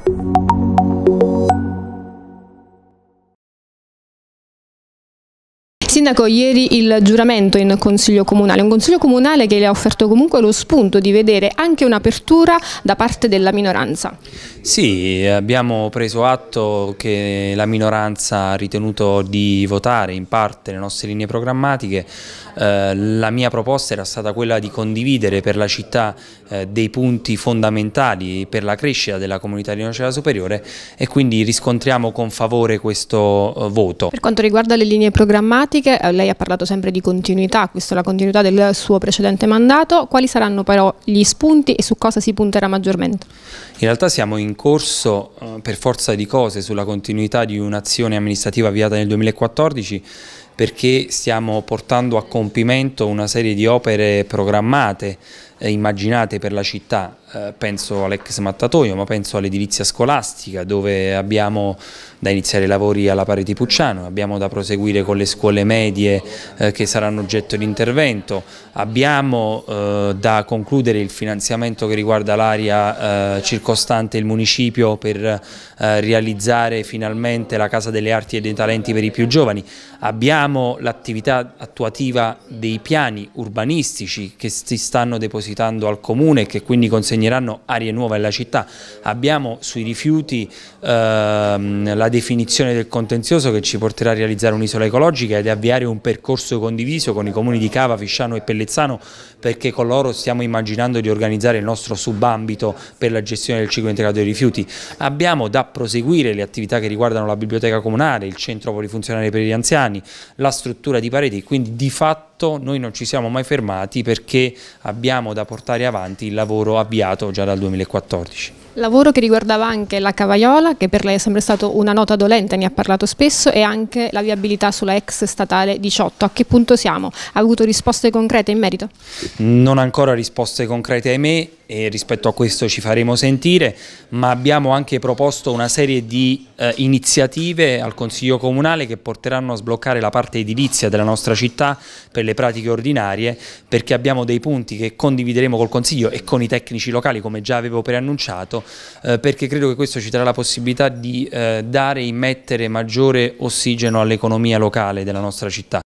Sindaco, ieri il giuramento in Consiglio Comunale, un Consiglio Comunale che le ha offerto comunque lo spunto di vedere anche un'apertura da parte della minoranza. Sì, abbiamo preso atto che la minoranza ha ritenuto di votare in parte le nostre linee programmatiche. La mia proposta era stata quella di condividere per la città dei punti fondamentali per la crescita della comunità di Nocera Superiore e quindi riscontriamo con favore questo voto. Per quanto riguarda le linee programmatiche, lei ha parlato sempre di continuità, questa è la continuità del suo precedente mandato. Quali saranno però gli spunti e su cosa si punterà maggiormente? In realtà siamo in corso per forza di cose sulla continuità di un'azione amministrativa avviata nel 2014 perché stiamo portando a compimento una serie di opere programmate immaginate per la città, penso all'ex mattatoio, ma penso all'edilizia scolastica dove abbiamo da iniziare i lavori alla Pareti Pucciano, abbiamo da proseguire con le scuole medie che saranno oggetto di intervento, abbiamo da concludere il finanziamento che riguarda l'area circostante il municipio per realizzare finalmente la Casa delle Arti e dei Talenti per i più giovani, abbiamo l'attività attuativa dei piani urbanistici che si stanno depositando al Comune e che quindi consegneranno aree nuove alla città, abbiamo sui rifiuti la definizione del contenzioso che ci porterà a realizzare un'isola ecologica ed avviare un percorso condiviso con i comuni di Cava, Fisciano e Pellezzano perché con loro stiamo immaginando di organizzare il nostro subambito per la gestione del ciclo integrato dei rifiuti. Abbiamo da proseguire le attività che riguardano la biblioteca comunale, il centro polifunzionale per gli anziani, la struttura di pareti, quindi di fatto noi non ci siamo mai fermati perché abbiamo da portare avanti il lavoro avviato già dal 2014. Lavoro che riguardava anche la Cavaiola, che per lei è sempre stato una nota dolente, ne ha parlato spesso, e anche la viabilità sulla ex statale 18. A che punto siamo? Ha avuto risposte concrete in merito? Non ancora risposte concrete ahimè e rispetto a questo ci faremo sentire, ma abbiamo anche proposto una serie di iniziative al Consiglio Comunale che porteranno a sbloccare la parte edilizia della nostra città per le pratiche ordinarie, perché abbiamo dei punti che condivideremo col Consiglio e con i tecnici locali come già avevo preannunciato, perché credo che questo ci darà la possibilità di dare e immettere maggiore ossigeno all'economia locale della nostra città.